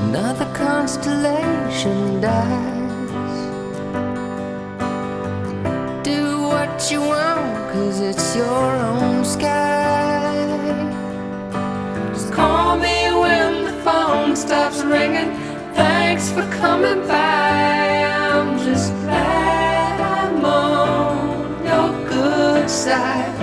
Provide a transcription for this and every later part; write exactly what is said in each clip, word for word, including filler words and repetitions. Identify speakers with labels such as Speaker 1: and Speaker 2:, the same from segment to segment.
Speaker 1: another constellation dies. Do what you want, 'cause it's your own sky. Just call me when the phone stops ringing. Thanks for coming by. I'm just glad I'm on your good side.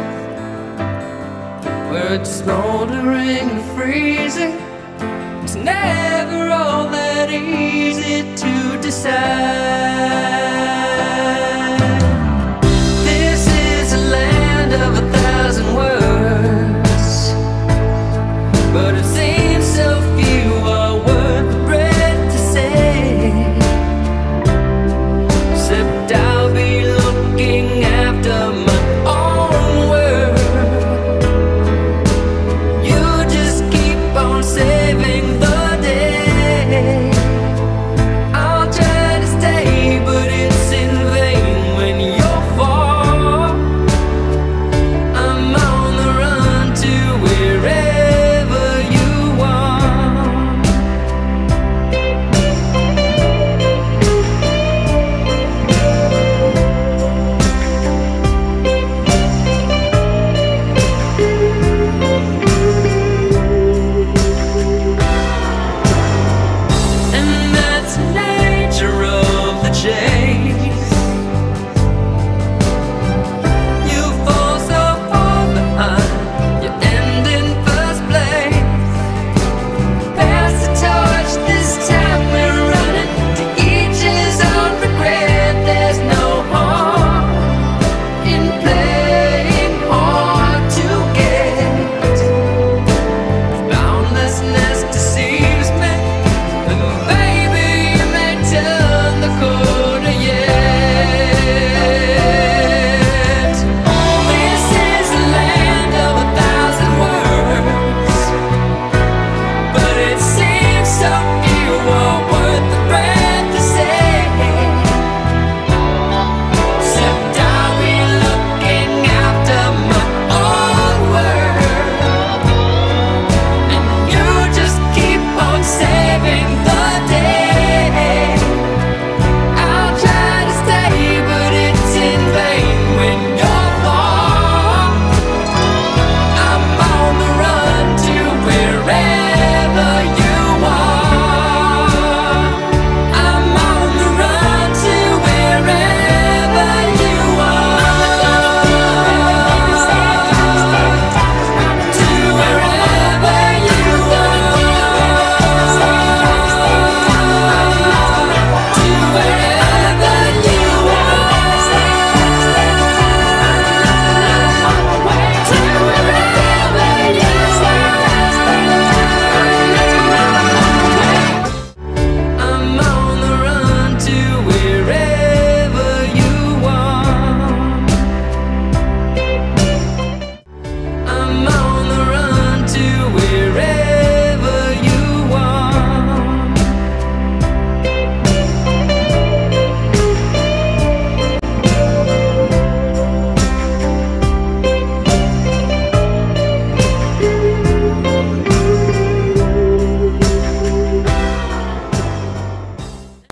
Speaker 1: Where it's smoldering and freezing, it's never all that easy to decide.